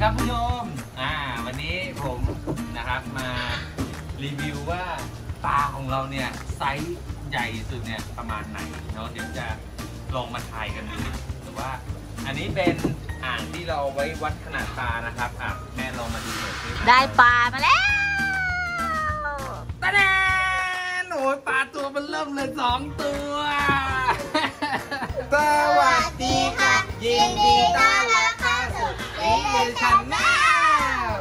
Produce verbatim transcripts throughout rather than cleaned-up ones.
ครับผู้ชมอ่าวันนี้ผมนะครับมารีวิวว่าปลาของเราเนี่ยไซส์ใหญ่สุดเนี่ยประมาณไหนเนาะเดี๋ยวจะลองมาทายกันดูแต่ว่าอันนี้เป็นอ่างที่เราไว้วัดขนาดปลานะครับอ่ะแม่ลองมาดูหน่อยสิได้ปลามาแล้วตาแดนโอ้ยปลาตัวมันเริ่มเลยสองตัวสวัสดีค่ะยินดีต้อนรับเข้าสู่ลิเกชันแนล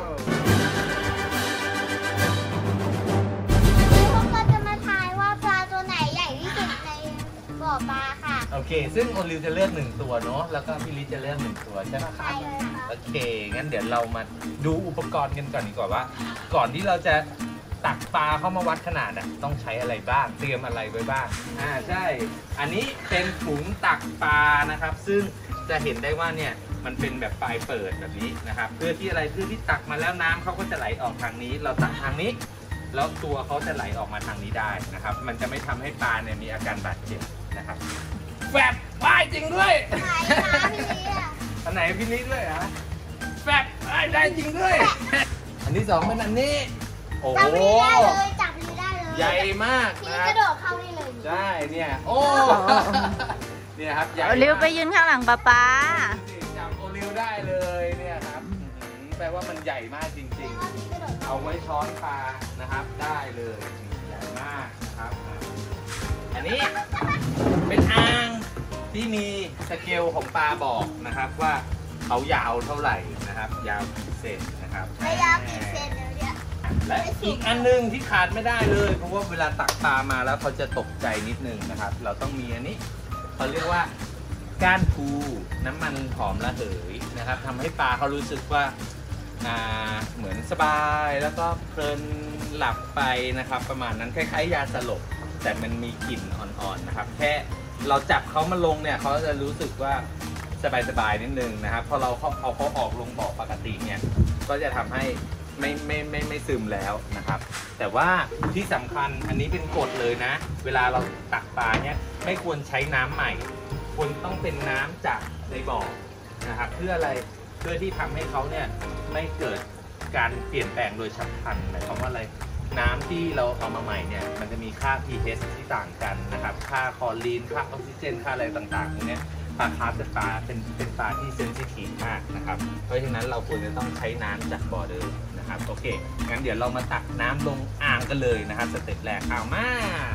พวกเราจะมาทายว่าปลาตัวไหนใหญ่ที่สุดในบ่อปลาค่ะโอเคซึ่งโอลิวจะเลือกหนึ่งตัวเนาะแล้วก็พี่ลิจะเลือกหนึ่งตัวใช่ไหมครับโอเคงั้นเดี๋ยวเรามาดูอุปกรณ์กันก่อนดีกว่าว่าก่อนที่เราจะตักปลาเข้ามาวัดขนาดอ่ะต้องใช้อะไรบ้างเตรียมอะไรไว้บ้างอ่าใช่อันนี้เป็นถุงตักปลานะครับซึ่งจะเห็นได้ว่าเนี่ยมันเป็นแบบปลายเปิดแบบนี้นะครับเพื่อที่อะไรเพื่อที่ตักมาแล้วน้ำเขาก็จะไหลออกทางนี้เราตักทางนี้แล้วตัวเขาจะไหลออกมาทางนี้ได้นะครับมันจะไม่ทำให้ปลาเนี่ยมีอาการบาดเจ็บนะครับแฝดว่ายจริงด้วยไหนคะพี่ลิอันไหนพี่ลิด้วยฮะแฝดว่ายได้จริงด้วยอันที่สองเป็นอันนี้โอ้โหจับลีได้เลยจับลีได้เลยใหญ่มากพี่กระโดดเข้าได้เลยใช่เนี่ยโอ้เนี่ยครับใหญ่โอลิวไปยืนข้างหลังป๊าป๊าจับโอลิวได้เลยเนี่ยครับแปลว่ามันใหญ่มากจริงๆเอาไว้ช้อนปลานะครับได้เลยใหญ่มากนะครับอันนี้เป็นอ่างที่มีสเกลของปลาบอกนะครับว่าเขายาวเท่าไหร่นะครับยาวกี่เซนนะครับยาวกี่เซนเนี่ยและอีกอันนึงที่ขาดไม่ได้เลยเพราะว่าเวลาตักปลามาแล้วเขาจะตกใจนิดนึงนะครับเราต้องมีอันนี้เขาเรียกว่าก้านปูน้ำมันหอมระเหยนะครับทำให้ปลาเขารู้สึกว่าเหมือนสบายแล้วก็เพลินหลับไปนะครับประมาณนั้นคล้ายๆยาสลบแต่มันมีกลิ่นอ่อนๆนะครับแค่เราจับเขามาลงเนี่ยเขาจะรู้สึกว่าสบายๆนิดนึงนะครับพอเราเอาเขาออกลงบ่อปกติเนี่ยก็จะทำให้ไม่ไม่ไม่ไม่ซึมแล้วนะครับแต่ว่าที่สำคัญอันนี้เป็นกฎเลยนะเวลาเราตักปลาเนี่ยไม่ควรใช้น้ำใหม่ควรต้องเป็นน้ำจากในบ่อนะครับเพื่ออะไรเพื่อที่ทำให้เขาเนี่ยไม่เกิดการเปลี่ยนแปลงโดยฉับพลันหมายความว่าอะไรน้ำที่เราเอามาใหม่เนี่ยมันจะมีค่า พี เอช ที่ต่างกันนะครับค่าคลอรีนค่าออกซิเจนค่าอะไรต่างๆพวกนี้ปลาคาร์ฟเป็นปลาเป็นเป็นปลาที่เซนซิทีฟมากนะครับเพราะฉะนั้นเราควรจะต้องใช้น้ำจากบ่อเดิมนะครับโอเคงั้นเดี๋ยวเรามาตักน้ำลงอ่างกันเลยนะครับสเต็ปแรกเอามา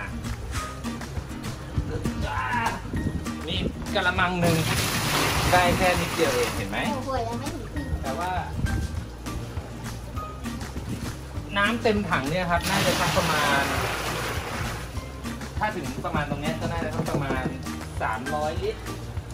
นี่กระมังหนึ่งได้แค่นิดเดียวเองเห็นไหมโอ้โหยังไม่ถึงครึ่งแต่ว่าน้ำเต็มถังเนี่ยครับน่าจะสักประมาณถ้าถึงประมาณตรงนี้ก็น่าจะประมาณสามร้อยลิตร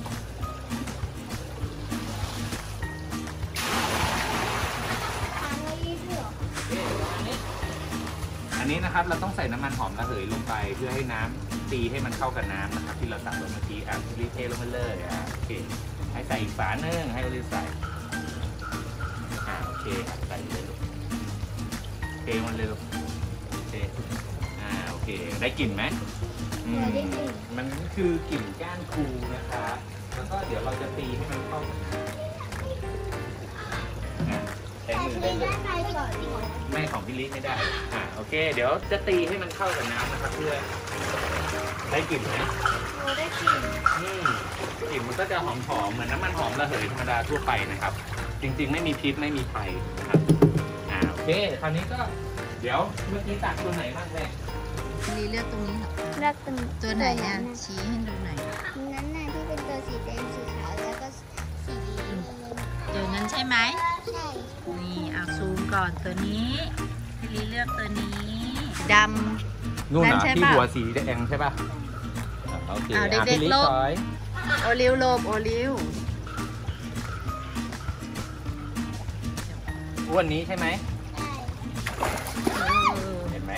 อันนี้นะครับเราต้องใส่น้ำมันหอมระเหยลงไปเพื่อให้น้ำตีให้มันเข้ากับน้ำนะครับที่เราตักลงเมื่อกี้อ่ะรีเทลงมาเลยอ่ะโอเคให้ใส่อีกฝาหนึ่งให้เราใส่อ่าโอเคใส่เลยเทมันเร็วโอเคอ่าโอเคได้กลิ่นไหมอืมมันคือกลิ่นก้านปูนะครับแล้วก็เดี๋ยวเราจะตีให้มันเข้ากันใช้มือได้เลยไม่ของพี่ลิไม่ได้อ่าโอเคเดี๋ยวจะตีให้มันเข้ากับน้ำนะครับเพื่อได้กลิ่นไหมโอ้ได้กลิ่นอืมกลิ่นมันก็จะหอมๆเหมือนน้ำมันหอมระเหยธรรมดาทั่วไปนะครับจริงๆไม่มีพิษไม่มีไฟนะครับอ่าโอเคคราวนี้ก็เดี๋ยวเมื่อกี้ตักตัวไหนบ้างแม่ลีเลือกตรงนี้ค่ะเลือกตรงตัวไหนอ่ะชี้ให้ดูหน่อยนั้นน่ะที่เป็นตัวสีแดงสีขาวแล้วก็สีตัวนั้นใช่ไหมใช่นี่เอาซูมก่อนตัวนี้ลีเลือกตัวนี้ดำนู่นนะที่หัวสีแดงใช่ป่ะโอเคเอาเด็กๆลบโอลิวลบโอลิวอ้วนนี้ใช่ไหมเห็นไหม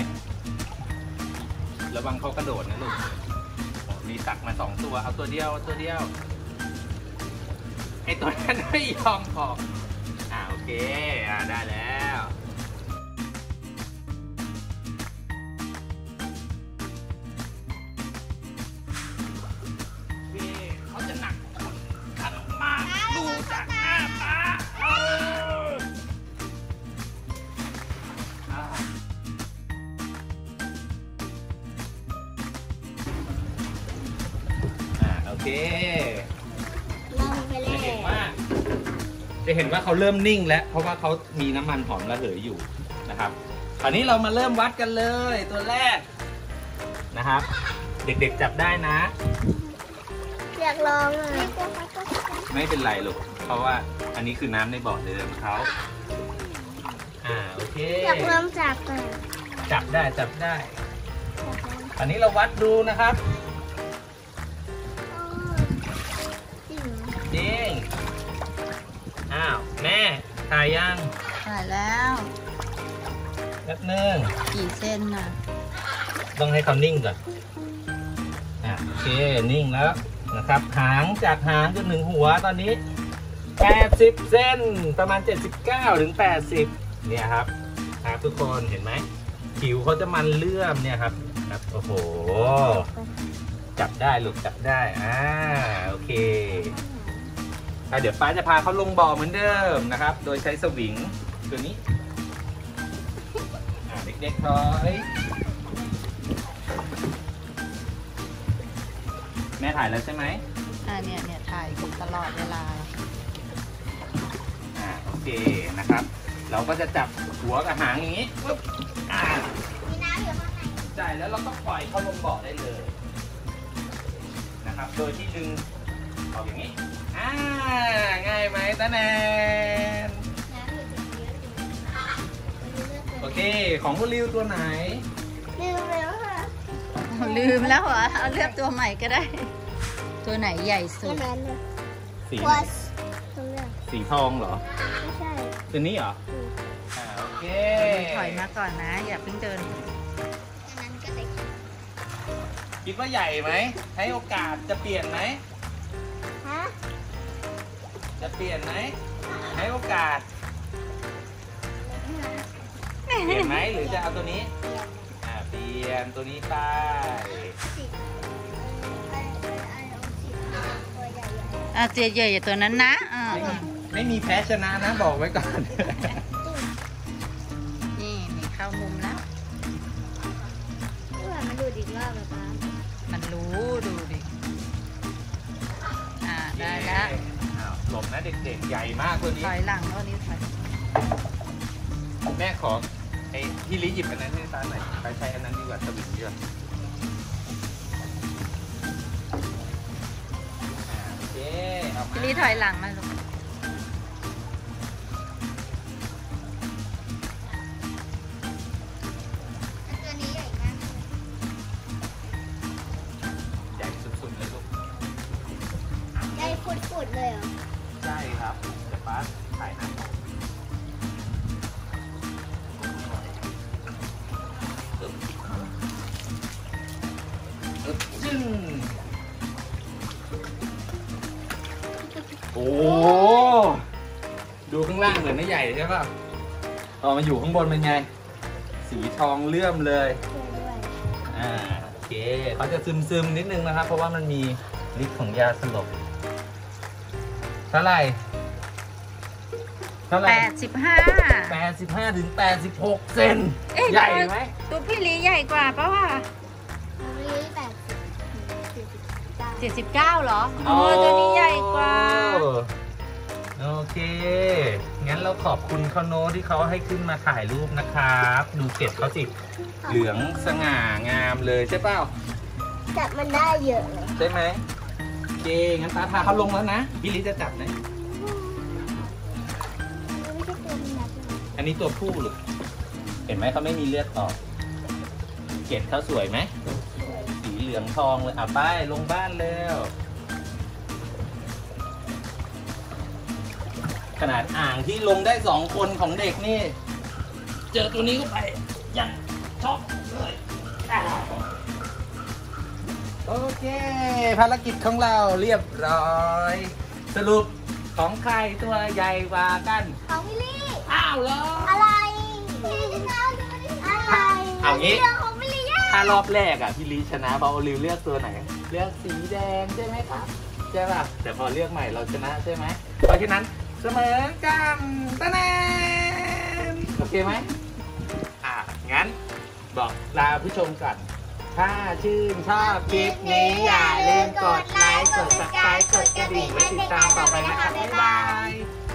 ระวังเขากระโดดนะลูกมีตักมาสองตัวเอาตัวเดียวตัวเดียวไอตัวนั้นไม่ยอมพออ่าโอเคอ่าได้แล้วเขาจะหนักขันมากดูจากหน้าตาเคลงไปเลจะยเห็นว่า จะเห็นว่าเขาเริ่มนิ่งแล้วเพราะว่าเขามีน้ำมันหอมระเหยอยู่นะครับคราวนี้เรามาเริ่มวัดกันเลยตัวแรกนะครับ เด็กๆจับได้นะอยากลองอ่ะไม่เป็นไรลูกเพราะว่าอันนี้คือน้ำในบ่อเดิมเขาอ่าโอเคอยากเริ่มจากก่อนจับได้จับได้ อันนี้เราวัดดูนะครับจริงจริงอ้าวแม่ถ่ายยังถ่ายแล้วแป๊บนึงกี่เส้นน่ะต้องให้เขานิ่งก่อนอ่ะโอเคนิ่งแล้วนะครับ หางจากหางจนถึงหัวตอนนี้แปดสิบเส้นประมาณเจ็ดสิบเก้าถึงแปดสิบเนี่ยครับครับทุกคนเห็นไหมผิวเขาจะมันเลื่อมเนี่ยครับครับโอ้โหจับได้ลูกจับได้อ่าโอเคอ่ะเดี๋ยวป้าจะพาเขาลงบ่อเหมือนเดิมนะครับ โดยใช้สวิงตัวนี้อ่ะเด็กๆถอยแม่ถ่ายแล้วใช่ไหมอ่าเนี่ยเนี่ยถ่ายอยู่ตลอดเวลาอ่าโอเคนะครับ เราก็จะจับหัวกับหางอย่างนี้ปึ๊บอ่ามีน้ำอยู่ข้างในใช่แล้วเราก็ปล่อยเข้าลงบ่อได้เลยนะครับ โดยที่ดึงออกอย่างนี้อ่าง่ายไหมตาแนนน้ำอยู่ตรงนี้โอเคของคุณริวตัวไหนลืมแล้วค่ะลืมแล้วเหรอเอาเลือกตัวใหม่ก็ได้ ตัวไหนใหญ่สุไม่ดนั้นเลยสีไหนวัสตรงนี้สีทองเหรอไม่ใช่ตัวนี้เหรออ่าโอเคถอยมาก่อนนะ อย่าเพิ่งเดินอันนั้นก็เด็กคิดว่าใหญ่ไหมให้โอกาสจะเปลี่ยนไหมฮะจะเปลี่ยนไหมให้โอกาสเปลี่ยนไหมหรือจะเอาตัวนี้เปลี่ยนอ่าเปลี่ยนตัวนี้ไปสิไอ้ไอ้ไอ้เอาสิตัวใหญ่ๆอ่ะเจียใหญ่ๆตัวนั้นนะอ่าไม่มีไม่มีแพ้ชนะนะบอกไว้ก่อนนี่นี่เข้ามุมแล้วนี่ว่ามันดูดอีกรอบเลยป้ามันรู้ดูดิ อ่าได้แล้วอ้าวหลบนะเด็กๆใหญ่มากตัวนี้ถอยหลังตัวนี้ถอยแม่ขอไอ้ที่ลิหยิบอันนั้นให้ตาหน่อยไปใช้อันนั้นดีกว่าสวิงเยอะอ่าโอเคเอามาทีนี้ถอยหลังมาลูกตัวนี้ใหญ่มากใหญ่สุดๆเลยลูกใหญ่ฟุดๆเลยเหรอใช่ครับเดี๋ยวป้าถ่ายให้อึ๊บอึ๊บจึ้งโอ้ดูข้างล่างเหมือนไม่ใหญ่ใช่ป่ะพอมาอยู่ข้างบนเป็นไง สีทองเลื่อมเลยด้วยอ่าโอเคเขาจะซึมซึมๆนิดนึงนะครับ เพราะว่ามันมีฤทธิ์ของยาสลบเท่าไหร่เท่าไหร่แปดสิบห้าแปดสิบห้าถึงแปดสิบหกเซนเอ๊ะใหญ่ไหมตัวพี่ลีใหญ่กว่าปะวะตัวนี้แปดสิบสี่สิบเก้าเจ็ดสิบเก้าเหรอโอ้ตัวนี้ใหญ่กว่าโอเค งั้นเราขอบคุณเขาโน้ตที่เขาให้ขึ้นมาถ่ายรูปนะครับ ดูเก็บเขาสิ เหลืองสง่างามเลยใช่เปล่าจับมันได้เยอะเลยใช่ไหมโอเค งั้นตาพาเขาลงแล้วนะพี่ลิจะจับนะไม่ใช่ตัวนี้นะอันนี้ตัวผู้หรือเห็นไหมเขาไม่มีเลือดออกเกล็ดเขาสวยไหม สีเหลืองทองเลยอ่ะไปลงบ้านแล้ว ขนาดอ่างที่ลงได้สองคนของเด็กนี่ เจอตัวนี้ก็ไปยังช็อกเลยอ่ะโอเค ภารกิจของเราเรียบร้อย สรุปของใครตัวใหญ่กว่ากันของพี่ลี่อ้าวเหรออะไรอะไรเอางี้เรื่องของพี่ลี่ถ้ารอบแรกอ่ะพี่ลีชนะเพราะโอลิวเลือกตัวไหน เลือกสีแดงใช่ไหมครับใช่ป่ะแต่พอเลือกใหม่เราชนะใช่ไหมเพราะฉะนั้นเสมอกันตะแนนโอเคไหมอ่ะงั้นบอกลาผู้ชมก่อนถ้าชื่นชอบคลิปนี้อย่าลืมกดไลค์ กด ซับสไครบ์ กดกระดิ่งไว้ติดตามต่อไปนะครับ บ๊ายบาย